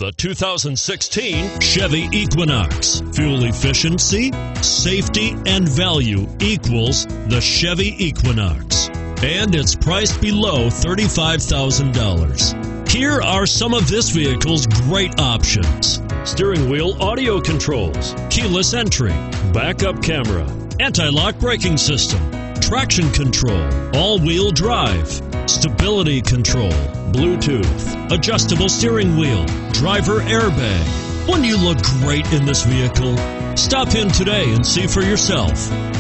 The 2016 Chevy Equinox. Fuel efficiency, safety, and value equals the Chevy Equinox. And it's priced below $35,000. Here are some of this vehicle's great options: steering wheel audio controls, keyless entry, backup camera, anti-lock braking system, traction control, all-wheel drive, stability control, Bluetooth, adjustable steering wheel, driver airbag. Wouldn't you look great in this vehicle? Stop in today and see for yourself.